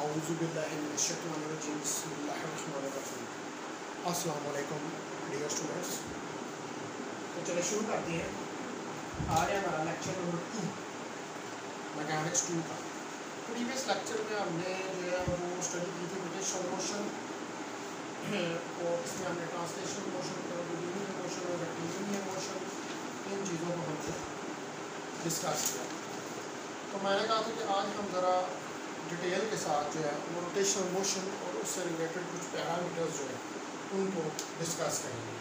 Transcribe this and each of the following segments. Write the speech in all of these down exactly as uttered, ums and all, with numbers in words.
अस्सलाम वालेकुम dear students. तो चलिए शुरू करते हैं। आज है हमारा lecture number two, mechanics two का। प्रीवियस लेक्चर में हमने जो है वो स्टडी की थी रोटेशनल मोशन, और इसमें हमने ट्रांसलेशनल मोशन, यूनियन मोशन और रेक्टिलिनियर मोशन, इन चीज़ों को हमने डिस्कस किया। तो मैंने कहा था कि आज हम ज़रा डिटेल के साथ जो है वो रोटेशनल मोशन और उससे रिलेटेड कुछ पैरामीटर्स जो है उनको डिस्कस करेंगे।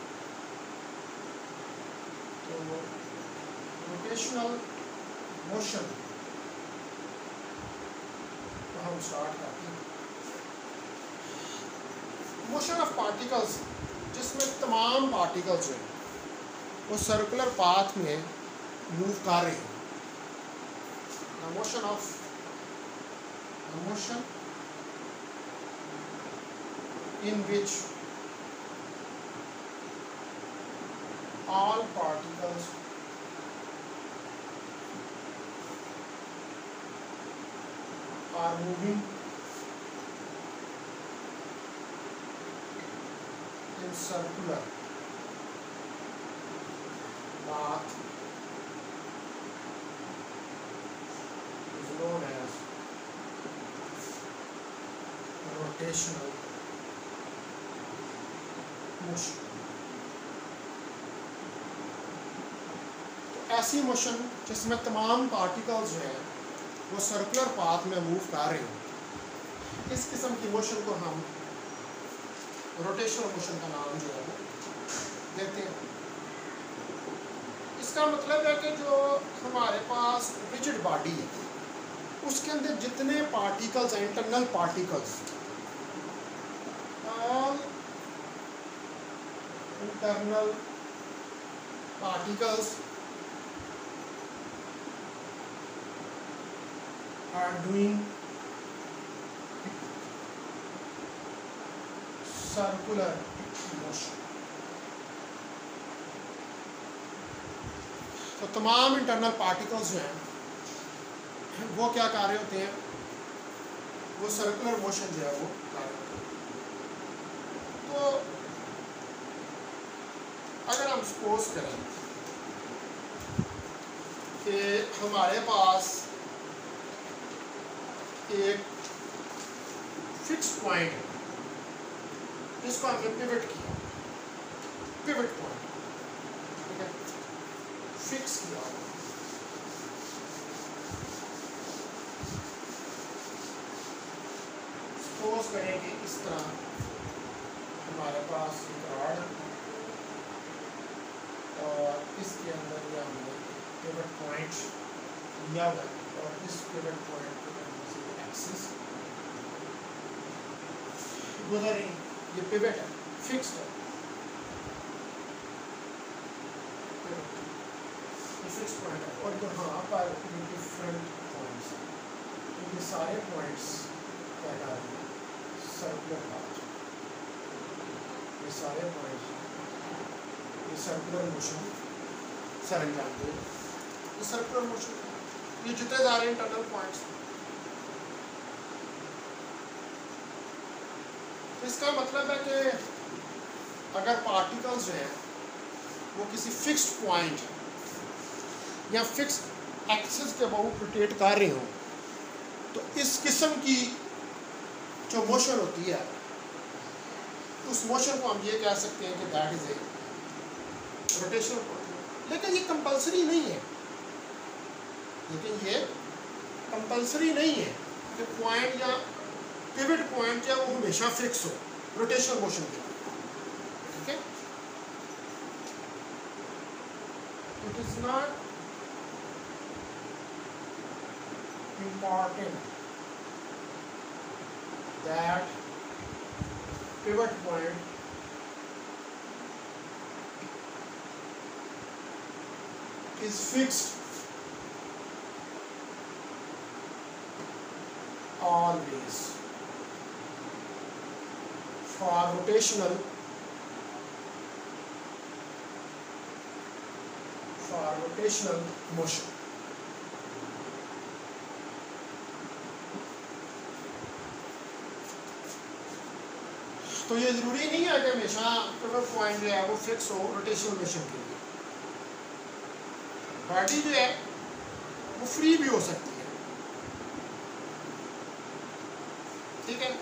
तो रोटेशनल मोशन तो हम स्टार्ट करते हैं। मोशन ऑफ पार्टिकल्स, जिसमें तमाम पार्टिकल्स जो हैं वो सर्कुलर पाथ में मूव कर रहे हैं। The motion of the motion in which all particles are moving in circular path is known as rotational motion. ऐसी मोशन जिसमें तमाम पार्टिकल्स जो हैं वो सर्कुलर पाथ में मूव कर रहे हैं, इस किस्म की मोशन को हम रोटेशनल मोशन का नाम जो है वो देते हैं। इसका मतलब है कि जो हमारे पास रिजिड बॉडी है उसके अंदर जितने पार्टिकल्स हैं, internal particles, all internal particles are doing circular motion. तो तमाम इंटरनल पार्टिकल्स जो हैं वो क्या कर रहे होते हैं, वो सर्कुलर मोशन जो है वो कर रहे होते हैं। तो अगर हम सपोज करें कि हमारे पास एक फिक्स पॉइंट है जिसको हमने पिवट किया, पिवट पॉइंट, ठीक है, फिक्स किया। सपोज करें कि इस तरह हमारे पास एक रॉड और इसके अंदर ये हमने पिवट पॉइंट लिया हुआ और इस पिवट पॉइंट को गुजर रही, ये पिवट है, फिक्स्ड है, ये फिक्स पॉइंट है। और यहाँ पर डिफरेंट पॉइंट्स, ये सारे पॉइंट्स क्या कर रहे हैं, सर्कुलर पाथ, ये सारे पॉइंट्स ये सर्कुलर मोशन सर अंजाम दे, ये सर्कुलर मोशन, ये जितने सारे इंटरनल पॉइंट्स। इसका मतलब है कि अगर पार्टिकल्स जो हैं वो किसी फिक्स्ड पॉइंट या फिक्स्ड एक्सिस के अबाउट रोटेट कर रहे हो, तो इस किस्म की जो मोशन होती है उस मोशन को हम ये कह सकते हैं कि that is a rotational motion. लेकिन ये कंपल्सरी नहीं है, लेकिन ये कंपल्सरी नहीं है कि पॉइंट या पिवट पॉइंट या वो हमेशा फिक्स हो रोटेशनल मोशन के लिए, ठीक है। It is not important that pivot point is fixed always for rotational for rotational motion. तो ये ज़रूरी नहीं है कि हमेशा पिवट पॉइंट जो है वो फिक्स हो रोटेशनल मोशन के लिए। बॉडी जो है वो फ्री भी हो सकती है, ठीक है।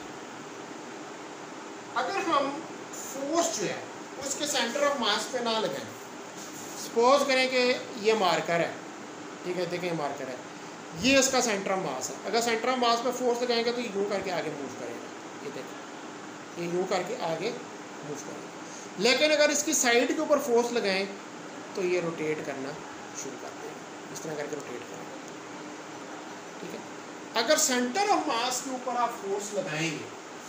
अगर हम फोर्स जो है उसके सेंटर ऑफ मास पे ना लगाएं, सपोज करें कि ये मार्कर है, ठीक है, देखें मार्कर है, ये इसका सेंटर ऑफ मास है। अगर सेंटर ऑफ मास पे फोर्स लगाएंगे तो यूँ करके आगे मूव करेगा, ये देखें, ये यूँ करके आगे मूव करेगा। लेकिन अगर इसकी साइड के ऊपर फोर्स लगाएं तो ये रोटेट करना शुरू कर देगा, इस तरह करके रोटेट करेगा, ठीक है। अगर सेंटर ऑफ मास के ऊपर आप फोर्स लगाएंगे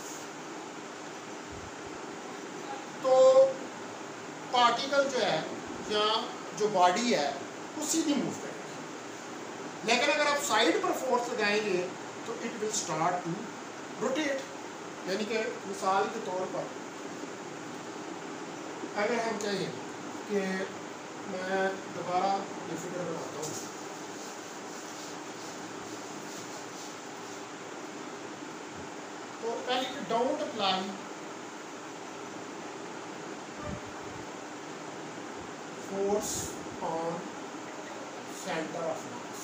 तो पार्टिकल जो है या जो बॉडी है वो सीधी मूव करेगी। लेकिन अगर आप साइड पर फोर्स लगाएंगे तो it will start to rotate. यानी कि मिसाल के तौर पर अगर हम कहें कि मैं दोबारा ये फिगर बनाता हूँ, तो पहले don't apply force on centre of mass.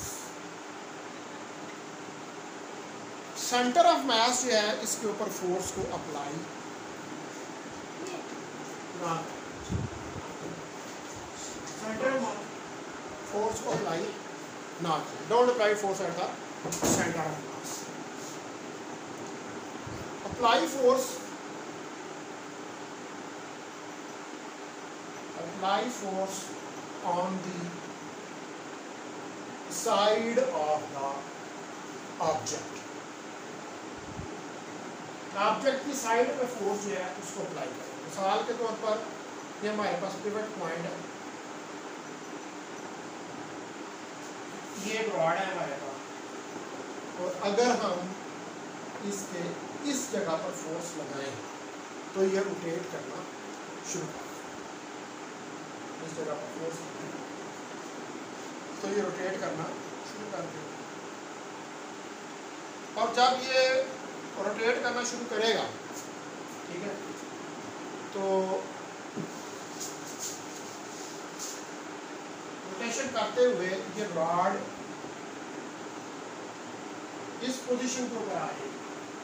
Centre of mass जो है इसके ऊपर फोर्स को अप्लाई ना, सेंटर ऑफ फोर्स को अप्लाई ना करें। Don't apply force at the centre of mass. Apply force apply force on the side of the object। Object की साइड पे फोर्स जो है उसको अप्लाई करें। मिसाल के तौर पर ये हमारे पास पिवट पॉइंट है, ये एक रॉड है हमारे पास, और अगर हम इसके इस जगह पर फोर्स लगाएं तो ये रोटेट करना शुरू कर, इस जगह पर फोर्स तो ये रोटेट करना शुरू कर देगा। और जब ये रोटेट करना शुरू करेगा, ठीक है, तो रोटेशन करते हुए ये रॉड इस पोजीशन को ऊपर आएगी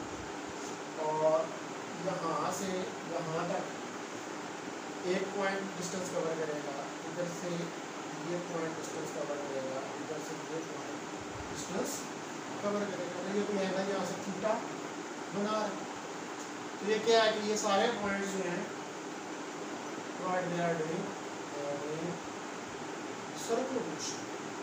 और यहाँ से यहाँ तक एक पॉइंट डिस्टेंस कवर करेगा, इधर से ये पॉइंट डिस्टेंस कवर करेगा, इधर से ये पॉइंट डिस्टेंस कवर करेगा। तो ये तो है ना यहाँ से थीटा बना रहा है, तो ये क्या है कि ये सारे पॉइंट्स जो हैं what they are doing circular motion.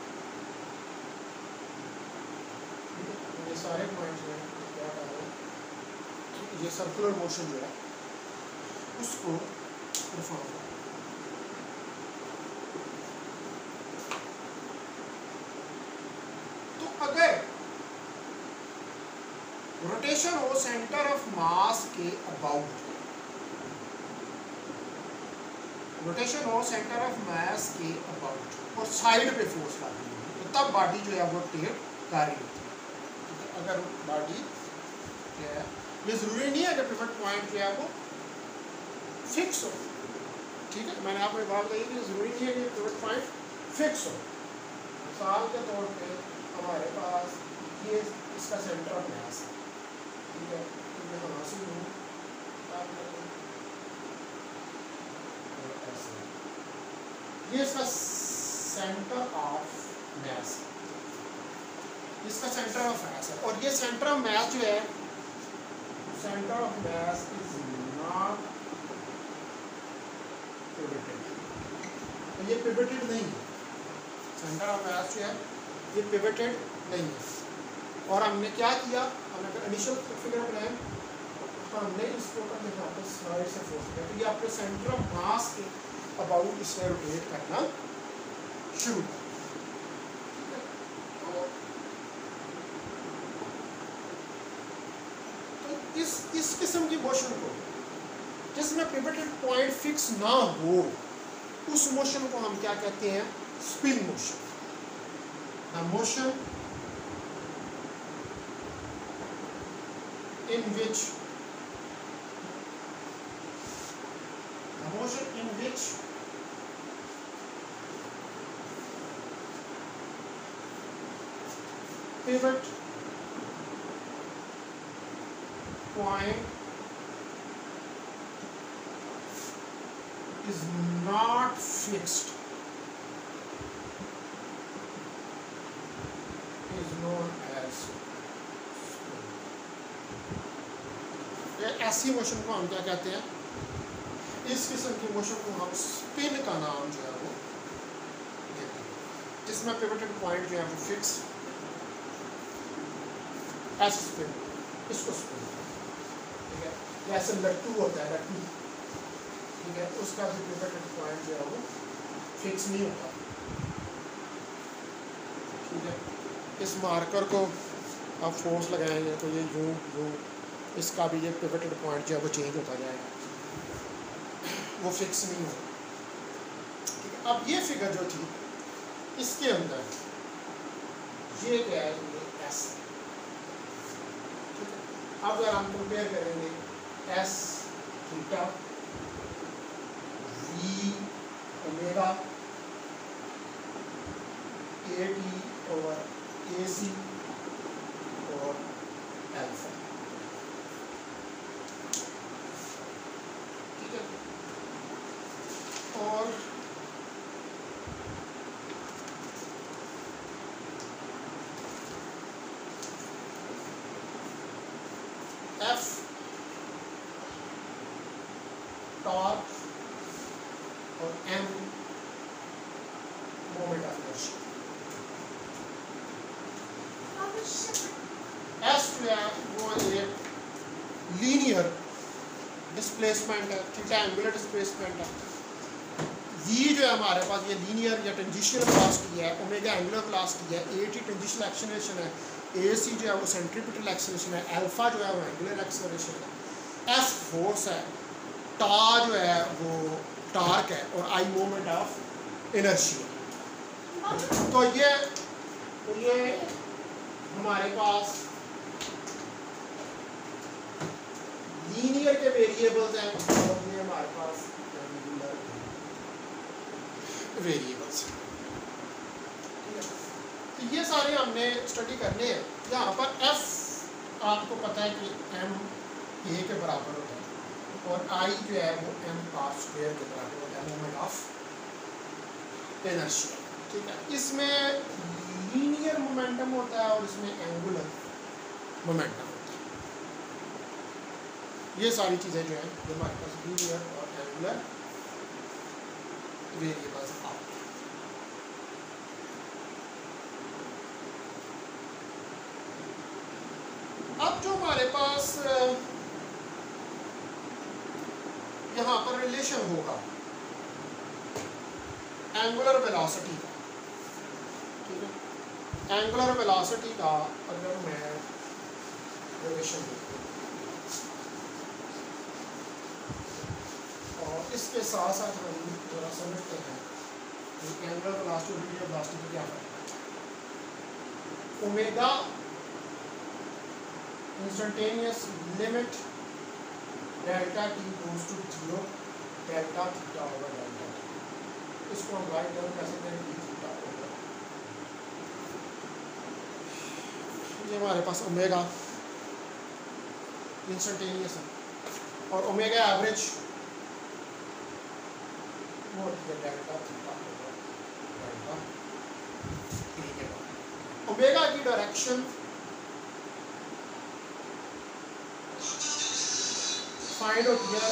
ये सारे पॉइंट्स जो हैं क्या कर रहे हैं, ये सर्कुलर मोशन जो है उसको परफॉर्म। तो अगर रोटेशन हो सेंटर ऑफ मास के अबाउट, रोटेशन हो सेंटर ऑफ मास के अबाउट और साइड पे फोर्स लगी है, तो तब बॉडी जो है वो रोटेट कर रही होती है। अगर बॉडी जो है, ये जरूरी नहीं है कि पिवट पॉइंट जो है वो फिक्स हो, ठीक है। मैंने आपको एक बात कही कि जरूरी नहीं है कि पिवट पॉइंट फिक्स हो। मिसाल के तौर पे हमारे पास ये इसका सेंटर ऑफ मास है, ठीक है, यहाँ से ये इसका सेंटर ऑफ मास है, इसका सेंटर ऑफ मास है, और ये सेंटर ऑफ मास जो है, centre of mass is not pivoted, तो ये पिवटेड नहीं है। सेंटर ऑफ मास जो है ये पिवटेड नहीं है। और हमने क्या किया, हमने अगर इनिशियल फिगर बनाया तो हमने इसको अपने वापस साइड से फोर्स किया, तो ये आपके सेंटर ऑफ मास के अबाउट इसमें रोटेट करना शुरू कर। तो इस इस किस्म की मोशन को जिसमें पिवटेड पॉइंट फिक्स ना हो, उस मोशन को हम क्या कहते हैं, spin motion. The motion in which motion in which pivot point is not fixed is known as spin. ये ऐसी मोशन को हम क्या कहते हैं, इस किस्म की मोशन को हम स्पिन का नाम जो है वो देते हैं, जिसमें पिवटेड पॉइंट जो है वो फिक्स, ऐसे स्पिन, इसको स्पिन, ठीक है। जैसे लट्टू होता है, लट्टू, ठीक है, उसका भी पिवटेड पॉइंट जो है वो फिक्स नहीं होता, ठीक है। इस मार्कर को आप फोर्स लगाएंगे तो ये यूं यूं, इसका भी ये पिवटेड पॉइंट जो है वो चेंज होता जाएगा, वो फिक्स नहीं होगा, ठीक है। अब ये फिगर जो थी इसके अंदर ये क्या है, ये एस, ठीक है। अब अगर हम कंपेयर करेंगे S theta V omega A T over A C और एल्फा, ठीक है। और एफ टॉर्क और M moment of inertia. S जो है वो एक लीनियर डिस्प्लेसमेंट है, थीटा एंगुलर डिस्प्लेसमेंट है। वी जो है हमारे पास ये लीनियर या टेंजेंशियल वेलोसिटी है, ओमेगा एंगुलर वेलोसिटी है, ए टी टेंजेंशियल एक्सेलरेशन है, ए सी जो है वो सेंट्रीपिटल एक्सेलरेशन है, अल्फा जो है वो एंगुलर एक्सेलरेशन है, एफ फोर्स है, टा जो है वो टार्क है और आई मोमेंट ऑफ इनर्शिया। तो ये तो ये हमारे पास लीनियर के वेरिएबल्स हैं और ये हमारे पास एंगुलर वेरिएबल्स हैं, ठीक है। तो ये सारे हमने स्टडी करने हैं। यहाँ पर एफ आपको पता है कि एम ए के बराबर होता है और आई जो है वो एम आर स्क्वायर के बराबर होता है, मोमेंट ऑफ इनर्शिया, ठीक है। इसमें लीनियर मोमेंटम होता है और इसमें एंगुलर मोमेंटम होता है। ये सारी चीज़ें जो हैं जो हमारे पास लीनियर और एंगुलर वेरिएबल्स आते हैं। अब जो हमारे पास यहाँ पर रिलेशन होगा एंगुलर वेलोसिटी का, ठीक है, एंगुलर वेलोसिटी का अगर मैं रिलेशन देखूँ और इसके साथ साथ हम थोड़ा समझते हैं कि एंगुलर वेलोसिटी और लीनियर वेलोसिटी में क्या फर्क है। Omega instantaneous limit delta T goes to zero delta theta over delta T, इसको हम राइट टर्म कह सकते हैं डी थीटा ओवर। ये हमारे पास ओमेगा इंस्टेंटेनियस है और ओमेगा एवरेज वो होती है delta theta over delta T के बाद। ओमेगा की डायरेक्शन फाइंड होती है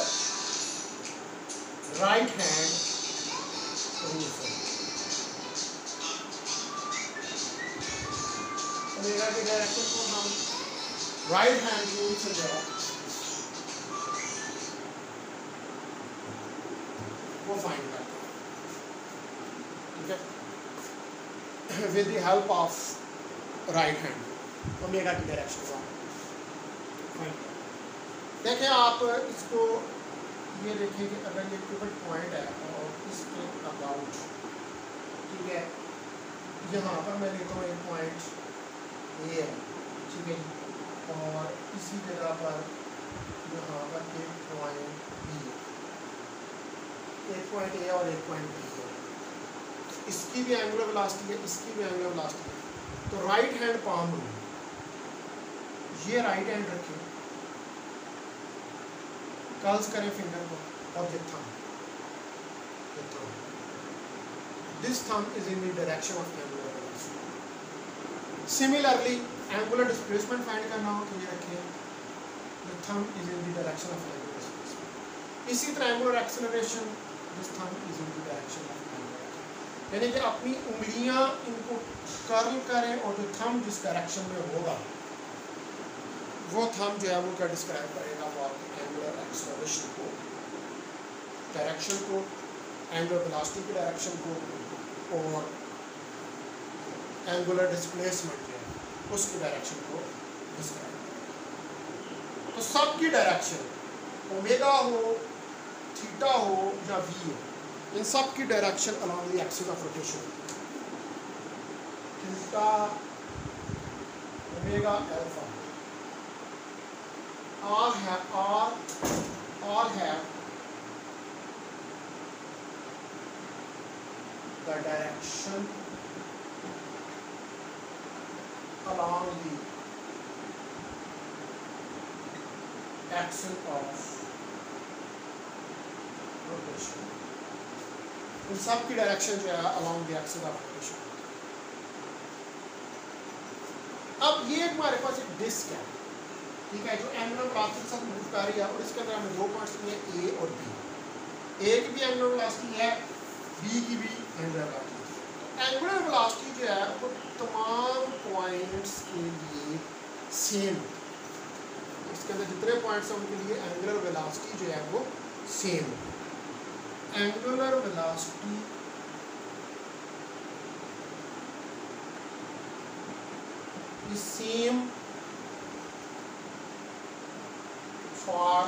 राइट हैंड रूल से। ओमेगा की डायरेक्शन को हम राइट हैंड रूल से जो वो फाइंड करते हैं, ठीक है, with the help of right hand omega की डायरेक्शन को फाइंड। देखें आप इसको, ये देखिए कि अगर ये पिवट पॉइंट है और इसके अबाउट, ठीक है, यहाँ पर मैं लेता हूँ एक पॉइंट ये है, ठीक है, और इसी जगह पर यहाँ पर एक पॉइंट बी है, एक पॉइंट ए और एक पॉइंट बी है, इसकी भी एंगुलर वेलोसिटी है, इसकी भी एंगुलर वेलोसिटी है। तो राइट हैंड पाम रूल, ये राइट हैंड रखें, कर्ल्स करें फिंगर को और ये थंब, ये thumb, this thumb is in the direction of angular velocity. Similarly angular displacement find करना हो तो ये रखें, the thumb is in the direction of angular displacement। इसी तरह angular acceleration, this thumb is in the direction of angular acceleration। यानी कि अपनी उंगलियां इनको कर्ल करें और जो थंब जिस डायरेक्शन में होगा वो थंब जो है वो क्या डिस्क्राइब करेगा, वो आपकी एंगुलर एक्सेलरेशन को, डायरेक्शन को, एंगुलर वेलोसिटी की डायरेक्शन को और एंगुलर डिस्प्लेसमेंट जो है उसकी डायरेक्शन को डिस्क्राइब। तो सबकी डायरेक्शन ओमेगा हो, थीटा हो या वी हो, इन सब की direction along the axis of rotation, theta, omega, alpha, all have all all have the direction along the axis of rotation। इन सब की डायरेक्शन जो है along the axis of rotation। अब ये हमारे पास एक डिस्क है, ठीक है, जो एंगुलर वेलोसिटी के साथ मूव कर रही है और इसके अंदर हमें दो पॉइंट्स लिए ए और बी। ए की भी एंगुलर वेलोसिटी है, बी की भी एंगुलर वेलोसिटी। तो एंगुलर वेलोसिटी जो है वो तमाम पॉइंट्स के लिए सेम, इसके अंदर जितने पॉइंट्स हैं उनके लिए एंगुलर वेलोसिटी जो है वो same. Angular velocity is same for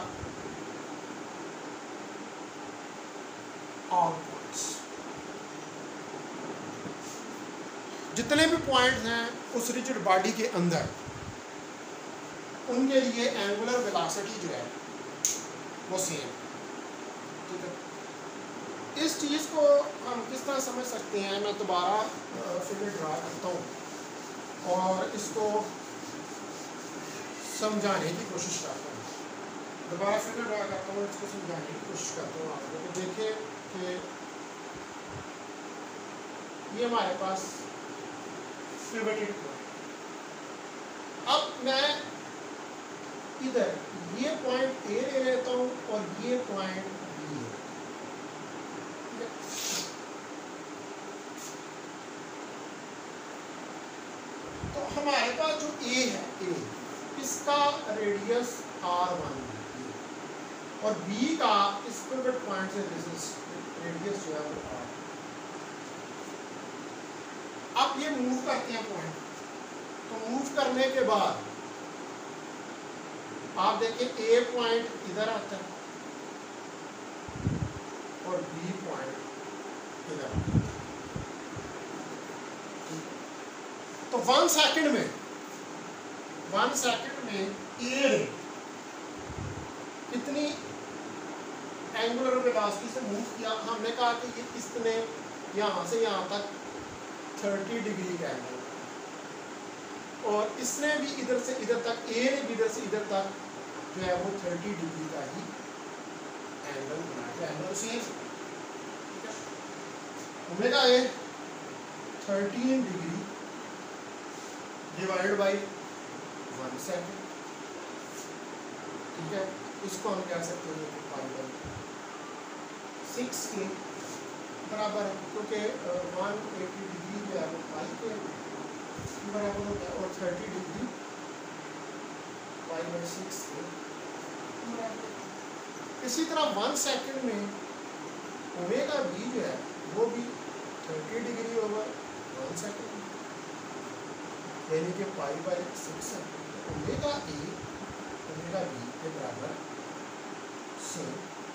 all points. जितने भी पॉइंट्स हैं उस रिजिड बॉडी के अंदर, उनके लिए एंगुलर वेलोसिटी जो है वो सेम, ठीक है। इस चीज़ को हम किस तरह समझ सकते हैं, मैं दोबारा फिगर ड्रा करता हूँ और इसको समझाने की कोशिश करता हूँ, दोबारा फिगर ड्रा करता हूँ, इसको समझाने की कोशिश करता हूँ आपको। तो देखिए कि ये हमारे पास पिवटेड पॉइंट, अब मैं इधर ये पॉइंट ए ले लेता हूँ और ये पॉइंट बी है, तो हमारे पास जो ए है, ए इसका रेडियस आर वन और बी का इस पिवट पॉइंट से रेडियस जो है वो आर। अब ये मूव करते हैं पॉइंट, तो मूव करने के बाद आप देखिए ए पॉइंट इधर आता है और बी पॉइंट इधर आता है। तो वन सेकंड में वन सेकंड में ए कितनी एंगुलर वेलोसिटी से मूव किया, हमने कहा कि ये इसने यहाँ से यहाँ तक तीस डिग्री का एंगल, और इसने भी इधर से इधर तक, ए ने भी इधर से इधर तक जो है वो तीस डिग्री का ही एंगल बनाया, एंगल सेम, ठीक है। Omega A thirteen degree divided by one second, ठीक है। इसको हम कह सकते हैं कि पाई बाई सिक्स के बराबर है, क्योंकि वन एटी डिग्री जो है वो पाई के बराबर होता है और thirty degree pi by six के बराबर। इसी तरह वन सेकंड में ओमेगा बी जो है वो भी thirty degree over one second, यानी कि पाई बाई सिक्स है। ओमेगा ए ओमेगा बी के बराबर सेम,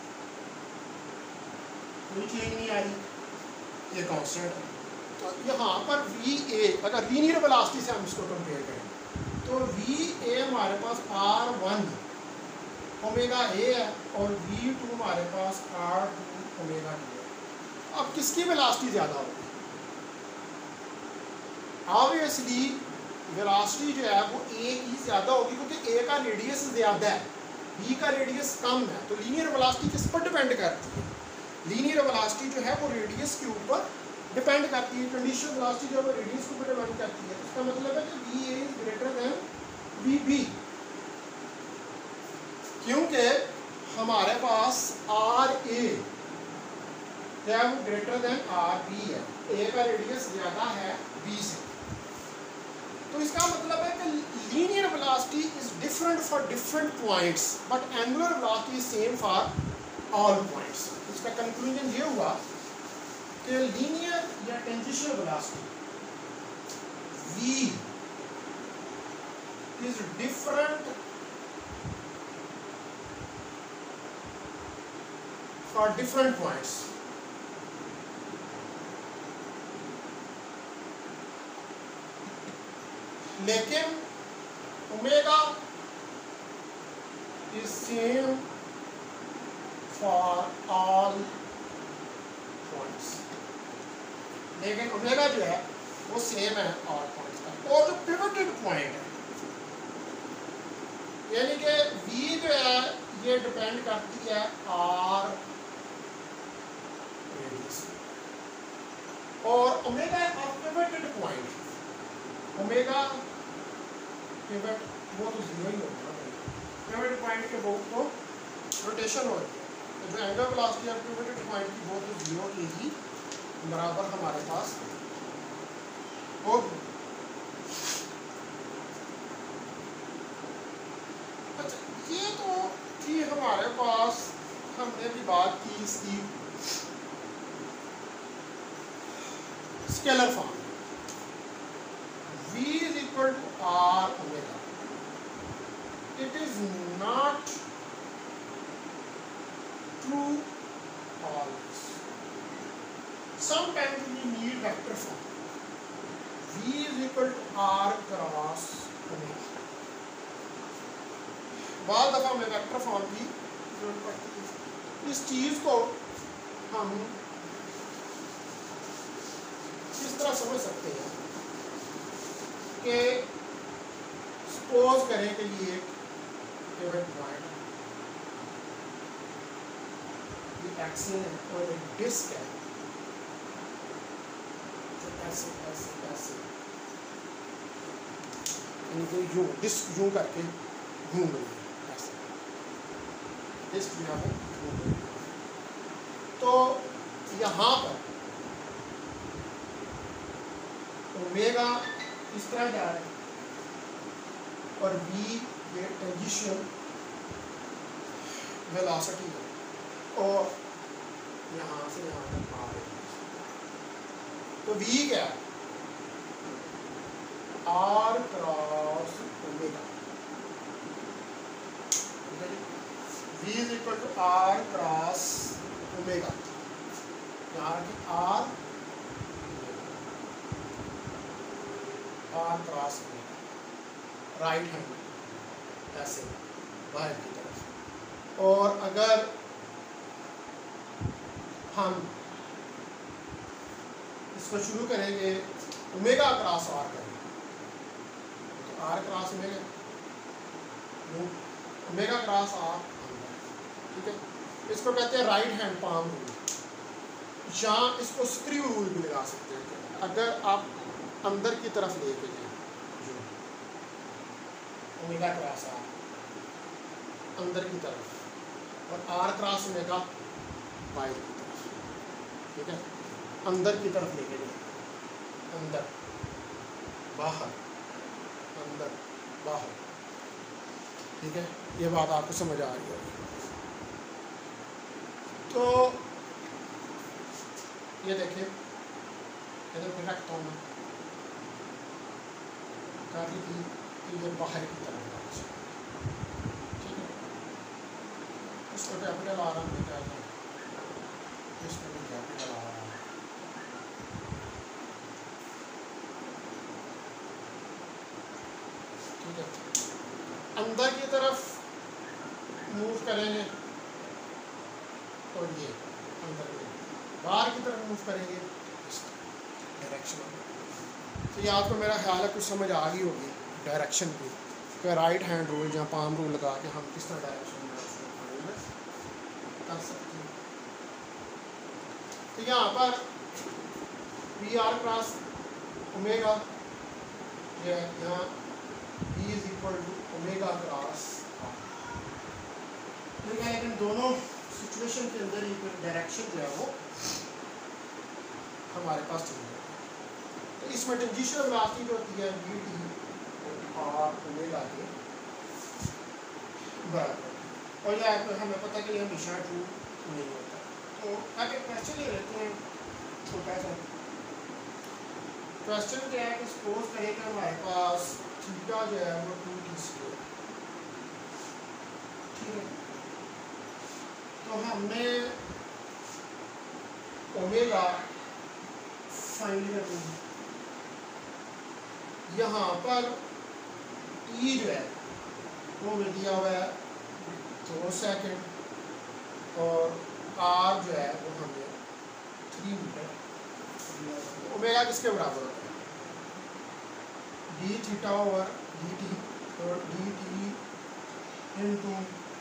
कोई चेंज नहीं आ रही, ये कांस्टेंट है। तो यहाँ पर वी ए अगर लीनियर वेलोसिटी से हम इसको कंपेयर करें तो वी ए हमारे पास आर वन ओमेगा ए है और वी टू हमारे पास आर टू ओमेगा डी है। अब किसकी वेलोसिटी ज़्यादा होगी? ऑब्वियसली वेलोसिटी जो है वो ए की ज़्यादा होगी क्योंकि ए का रेडियस ज़्यादा है, बी का रेडियस कम है। तो लीनियर वेलोसिटी किस पर डिपेंड करती है? लीनियर वेलोसिटी जो है वो रेडियस के ऊपर डिपेंड करती है। कंडीशनल वेलोसिटी जो है वो रेडियस के ऊपर डिपेंड करती है। इसका मतलब है कि V A is greater than V B, क्योंकि हमारे पास आर ए जो है वो ग्रेटर देन आर बी है। ए का रेडियस ज़्यादा है बी से। तो इसका मतलब है कि linear velocity is different for different points but angular velocity is same for all points. इसका कंक्लूजन ये हुआ कि लीनियर या tangential velocity v is different for different points. लेकिन omega is same for all points. लेकिन omega जो है वो सेम है ऑल पॉइंट्स का। और जो पिवटेड पॉइंट है यानी कि v जो है ये डिपेंड करती है r रेडियस और ओमेगा का पिवटेड पॉइंट ओमेगा पिवट वो तो जीरो ही होगा ना। पिवट पॉइंट के बहुत तो रोटेशन हो रही है, तो जो एंगल वेलोसिटी है पिवटेड पॉइंट की वो तो जीरो के ही बराबर हमारे पास होगी। अच्छा, ये तो थी हमारे पास, हमने भी बात की इसकी scalar form. V is equal to R omega. It is not true always. Sometimes we need vector form. V is equal to R cross omega. बाद दफा हमें वेक्टर फॉर्म की जरूरत पड़ती है। इस चीज को हम किस तरह समझ सकते हैं कि सपोज करें कि ये एक पिवट पॉइंट ये एक्सिस है और एक डिस्क है जो ऐसे ऐसे ऐसे इनको यूं डिस्क यूं करके घूम रही है, ऐसे डिस्क जो है वो घूम रही है। तो यहाँ पर ओमेगा इस तरह जा रहा है और v ये टेंजेंशियल वेलोसिटी है और यहाँ से यहाँ तक आ रही है। तो v क्या है? r cross omega. v is equal to r cross omega. यहाँ की r r cross right hand ऐसे बाहर की तरफ। और अगर हम इसको शुरू करेंगे ओमेगा क्रॉस r करेंगे तो r cross omega omega cross r, ठीक है। इसको कहते हैं राइट हैंड पाम रूल, या इसको स्क्रू रूल भी लगा सकते हैं। अगर आप अंदर की तरफ लेके जाए ओमेगा क्रॉस आर अंदर की तरफ और आर क्रॉस ओमेगा बाहर की तरफ, ठीक है। अंदर की तरफ लेके जाए, अंदर बाहर अंदर बाहर, ठीक है। ये बात आपको समझ आ रही होगी। तो ये देखिए इधर पे रखता हूँ मैं काफ़ी थी इधर बाहर की तरफ, ठीक है। इसको कैपिटल आ रहा है, क्या है इसमें भी कैपिटल आ रहा है, ठीक है। अंदर की तरफ मूव करेंगे तो ये अंदर में, बाहर की तरफ मूव करेंगे डायरेक्शन में। तो ये आपको मेरा ख्याल है कुछ समझ आ गई होगी डायरेक्शन की, कि राइट हैंड रूल या पाम रूल लगा के हम किस तरह डायरेक्शन में फाइंड कर सकते हैं। तो यहाँ पर पी आर क्रॉस ओमेगा, यहाँ B is equal to omega cross R. लेकिन दोनों सिचुएशन के अंदर एक डायरेक्शन जो है वो हमारे पास चल रहा है। तो इसमें टेंजेंशियल वेलोसिटी जो होती है वी टी आर ओमेगा के बराबर, और यह तो हमें पता है कि हमेशा ट्रू नहीं होता। तो अब एक क्वेश्चन ले लेते हैं छोटा सा। क्वेश्चन क्या है कि सपोज करें कि हमारे पास थीटा जो है वो टू टी स्क्वायर, ठीक है। तो हमने ओमेगा फाइंड करना है। यहाँ पर ई जो है वो मिल दिया हुआ है दो सेकंड, और आर जो है वो हमें थ्री मीटर। ओमेगा किसके बराबर होता है? D theta over D T, और D T into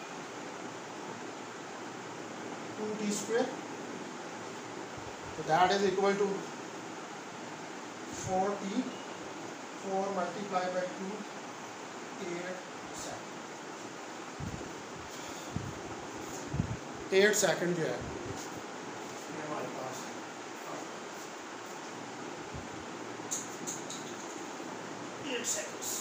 two T square, तो that is equal to four T, four multiply by two, eight second. Eight second जो है हमारे पास एट सेकेंड्स।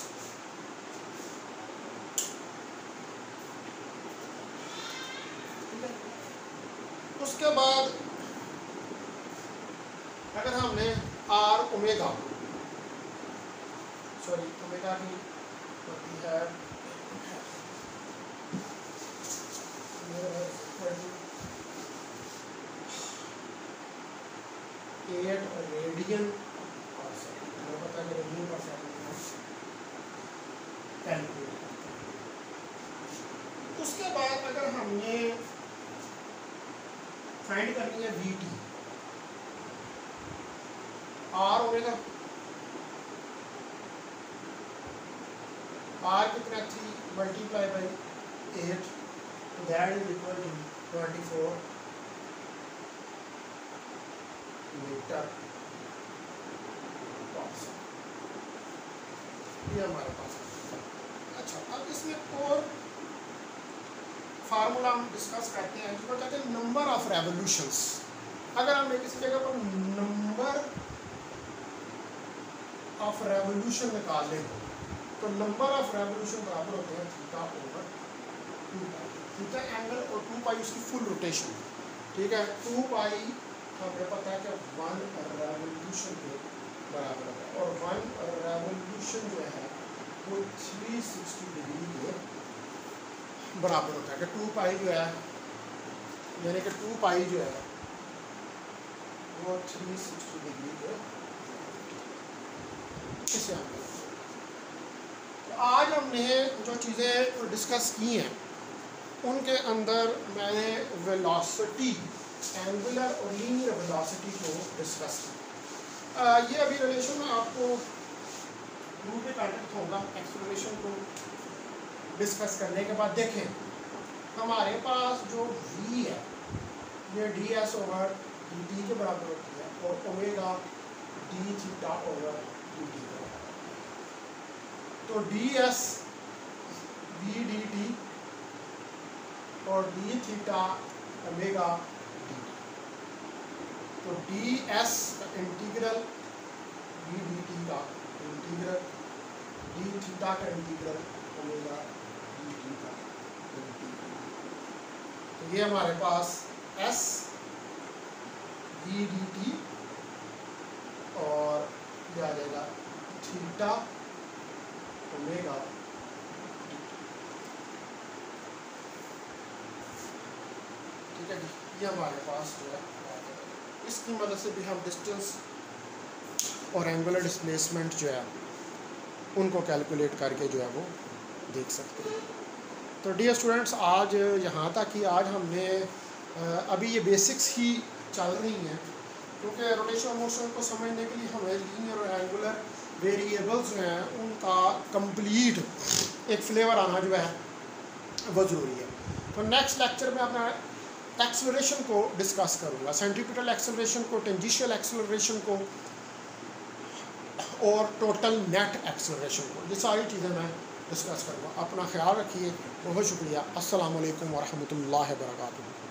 उसके बाद अगर हमने आर ओमेगा, सॉरी ओमेगा की होती है एट रेडियन पर सेकंड, हमें पता है रेडियन पर सेकंड कैलकुलेट। उसके बाद अगर हमने फाइंड करनी है V T, R omega, R कितना थ्री मल्टीप्लाई बाई एट, तो that is equal to twenty four meter per second. ये हमारे पास है। अच्छा, अब इसमें और फार्मूला हम डिस्कस करते हैं जिसको कहते हैं नंबर ऑफ रेवोल्यूशंस। अगर हमने किसी जगह पर नंबर ऑफ रेवोल्यूशन निकालने हो तो नंबर ऑफ रेवोल्यूशन बराबर होते हैं theta over two pi. Theta angle और टू पाई उसकी फुल रोटेशन, ठीक है। टू पाई हमें पता है कि वन रेवोल्यूशन के बराबर है, और वन रेवोल्यूशन जो है वो थ्री सिक्सटी डिग्री के बराबर होता है। कि टू पाई जो है यानी कि टू पाई जो है वो थ्री सिक्सटी डिग्री के इसे हम तो आज हमने जो चीज़ें डिस्कस की हैं उनके अंदर मैंने वेलोसिटी, एंगुलर और लीनियर वेलोसिटी को डिस्कस किया। ये अभी रिलेशन में आपको रूप में कांटेक्ट होगा एक्सप्लेनेशन को डिस्कस करने के बाद। देखें हमारे पास जो v है ये D S over D T के बराबर होती है, और omega D theta over D T के बराबर। तो D S V D T और D theta omega D T. तो डी एस का इंटीग्रल, वी डी टी का इंटीग्रल, डी थीटा का इंटीग्रल, ओमेगा डी टी का इंटीग्रल। तो ये हमारे पास एस वी डी टी और ये आ जाएगा थीटा ओमेगा डी टी। ठीक है जी, ये हमारे पास जो है इसकी मदद से भी हम डिस्टेंस और एंगुलर डिस्प्लेसमेंट जो है उनको कैलकुलेट करके जो है वो देख सकते हैं। तो डियर स्टूडेंट्स, आज यहाँ तक ही। आज हमने अभी ये बेसिक्स ही चल रही हैं, क्योंकि रोटेशनल मोशन को समझने के लिए हमें लीनियर और एंगुलर वेरिएबल्स जो हैं उनका कंप्लीट एक फ्लेवर आना जो है वो ज़रूरी है। तो नेक्स्ट लेक्चर में अपना एक्सेलरेशन को डिस्कस करूँगा, सेंट्रीपिटल एक्सेलरेशन को, टेंजेंशियल एक्सेलरेशन को और टोटल नेट एक्सेलरेशन को। ये सारी चीज़ें मैं डिस्कस करूँगा। अपना ख्याल रखिए। बहुत शुक्रिया। अस्सलाम वालेकुम वरहमतुल्लाहि वबरकातुहू।